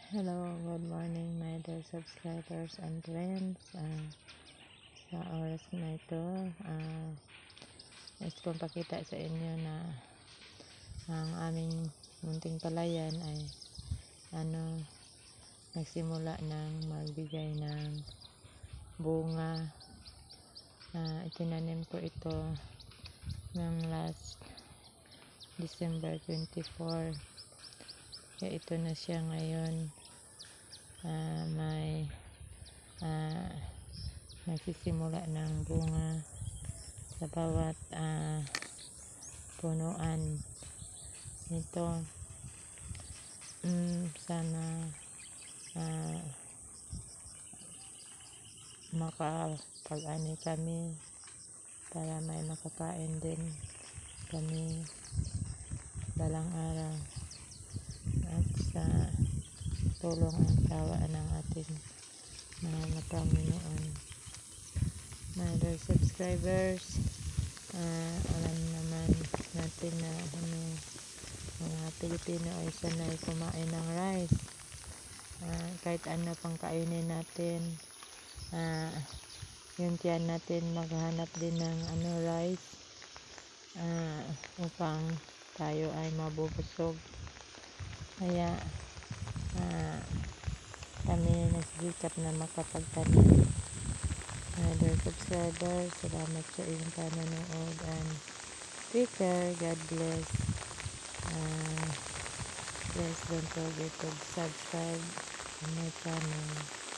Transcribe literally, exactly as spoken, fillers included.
Hello, good morning my dear subscribers and friends. Uh, sa oras na ito, uh, gusto kong pakita sa inyo na ang aming munting palayan ay ano, nagsimula ng magbigay ng bunga. Uh, itinanim ko ito ng last December twenty-four. Kaya ito na siya ngayon. Uh, may uh, nagsisimula ng bunga sa bawat uh, punuan nito. Mm, sana uh, makapag-ani kami para may makakain din kami balang araw, at sa tulong ang tawa ng ating mahal na Panginoon. My dear subscribers, uh, alam naman natin na ano, mga Pilipino ay sanay kumain ng rice. Uh, kahit ano pang kainin natin, uh, yung tiyan natin maghanap din ng ano, rice, uh, upang tayo ay mabubusog. Kaya uh, kami nagsikap na makapagtanim. Uh, dear subscribers, salamat sa iyong panonood, and take care. God bless. Uh, please don't forget to subscribe to my channel.